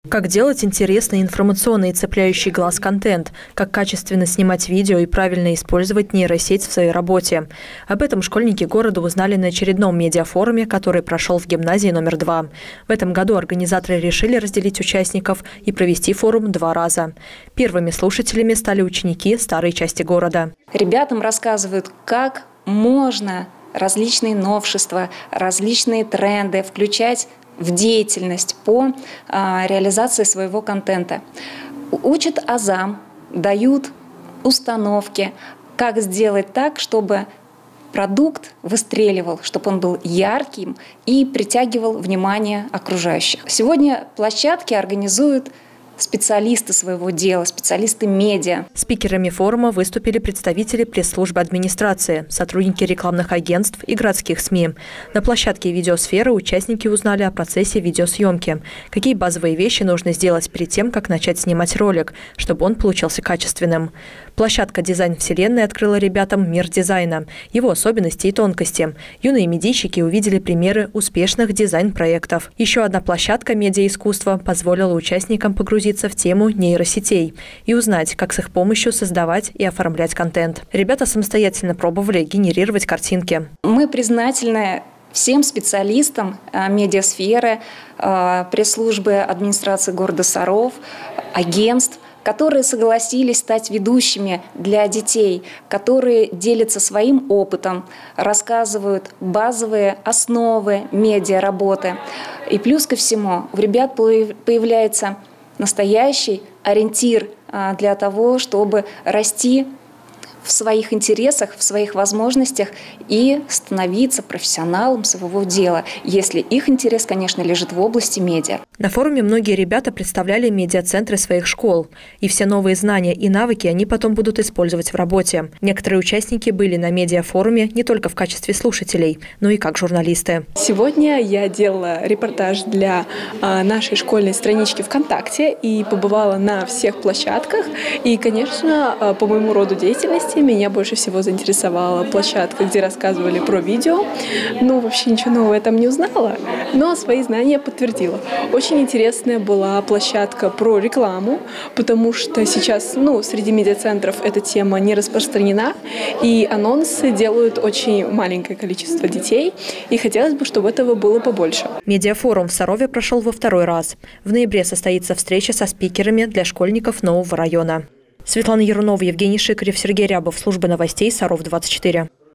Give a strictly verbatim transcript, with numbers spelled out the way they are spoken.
Как делать интересный, информационный и цепляющий глаз контент, как качественно снимать видео и правильно использовать нейросеть в своей работе. Об этом школьники города узнали на очередном медиафоруме, который прошел в гимназии номер два. В этом году организаторы решили разделить участников и провести форум два раза. Первыми слушателями стали ученики старой части города. Ребятам рассказывают, как можно различные новшества, различные тренды включать в деятельность по а, реализации своего контента. Учат азам, дают установки, как сделать так, чтобы продукт выстреливал, чтобы он был ярким и притягивал внимание окружающих. Сегодня площадки организуют специалисты своего дела, специалисты медиа. Спикерами форума выступили представители пресс-службы администрации, сотрудники рекламных агентств и городских СМИ. На площадке видеосферы участники узнали о процессе видеосъемки. Какие базовые вещи нужно сделать перед тем, как начать снимать ролик, чтобы он получился качественным. Площадка «Дизайн вселенной» открыла ребятам мир дизайна, его особенности и тонкости. Юные медийщики увидели примеры успешных дизайн-проектов. Еще одна площадка «Медиаискусство» позволила участникам погрузиться в тему нейросетей и узнать, как с их помощью создавать и оформлять контент. Ребята самостоятельно пробовали генерировать картинки. Мы признательны всем специалистам медиасферы, пресс-службы администрации города Саров, агентств, которые согласились стать ведущими для детей, которые делятся своим опытом, рассказывают базовые основы медиаработы. И плюс ко всему у ребят появляется настоящий ориентир для того, чтобы расти в своих интересах, в своих возможностях и становиться профессионалом своего дела, если их интерес, конечно, лежит в области медиа. На форуме многие ребята представляли медиацентры своих школ. И все новые знания и навыки они потом будут использовать в работе. Некоторые участники были на медиафоруме не только в качестве слушателей, но и как журналисты. Сегодня я делала репортаж для а, нашей школьной странички ВКонтакте и побывала на всех площадках. И, конечно, по моему роду деятельности меня больше всего заинтересовала площадка, где рассказывали про видео. Ну, вообще ничего нового я там не узнала, но свои знания подтвердила. Очень интересная была площадка про рекламу, потому что сейчас, ну, среди медиацентров эта тема не распространена, и анонсы делают очень маленькое количество детей, и хотелось бы, чтобы этого было побольше. Медиафорум в Сарове прошел во второй раз. В ноябре состоится встреча со спикерами для школьников нового района. Светлана Ярунова, Евгений Шикарев, Сергей Рябов. Служба новостей Саров двадцать четыре.